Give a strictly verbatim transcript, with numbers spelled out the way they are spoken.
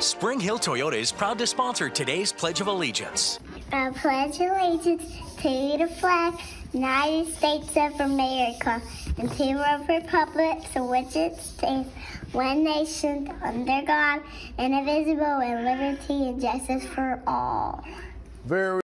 Spring Hill Toyota is proud to sponsor today's Pledge of Allegiance. I pledge allegiance to the flag, United States of America, and to the republic for which it stands, one nation, under God, indivisible, and liberty and justice for all. Very